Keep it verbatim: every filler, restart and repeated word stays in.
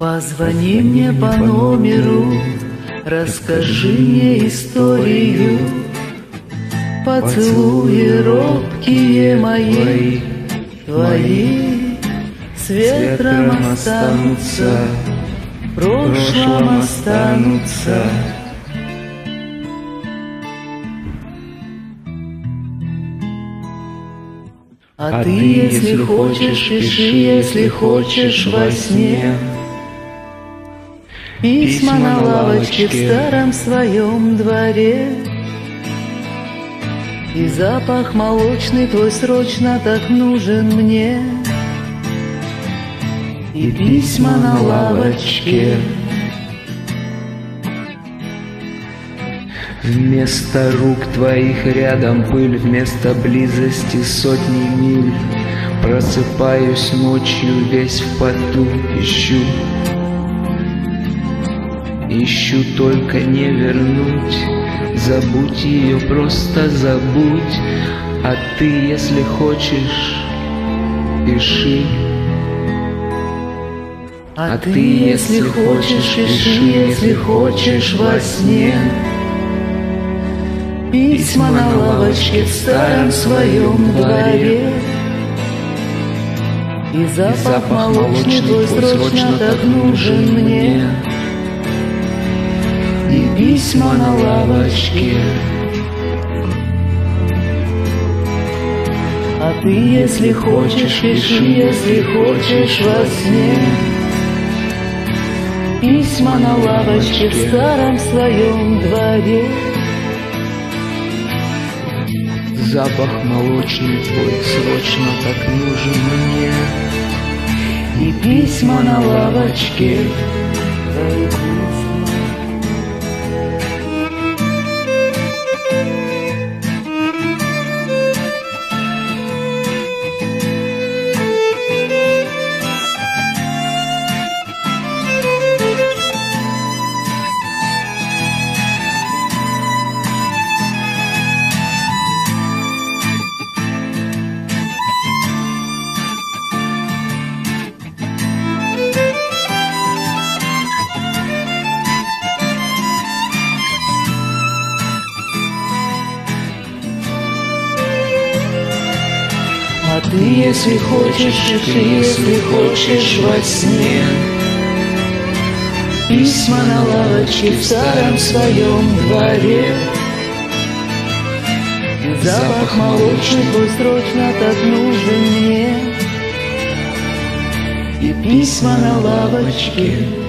Позвони мне по номеру, расскажи мне историю. Поцелуи робкие мои, твои с ветром останутся, в прошлом останутся. А ты, если хочешь, пиши, если хочешь во сне. Письма на лавочке в старом своем дворе. И запах молочный твой срочно так нужен мне. И письма на лавочке. Вместо рук твоих рядом пыль, вместо близости сотни миль. Просыпаюсь ночью весь в поту, ищу. Ищу только не вернуть. Забудь ее, просто забудь. А ты, если хочешь, пиши. А ты, если хочешь, пиши, если хочешь во сне. Письма на лавочке в старом своем дворе. И запах молочный твой срочно так нужен мне. И письма на лавочке. А ты, если хочешь, пиши, если хочешь во сне. Письма на лавочке в старом своем дворе. Запах молочный твой срочно так нужен мне. И письма на лавочке. А ты, если хочешь, пиши, если хочешь во сне. Письма на лавочке в старом своем дворе. И запах молочный твой срочно так нужен мне. И письма на лавочке.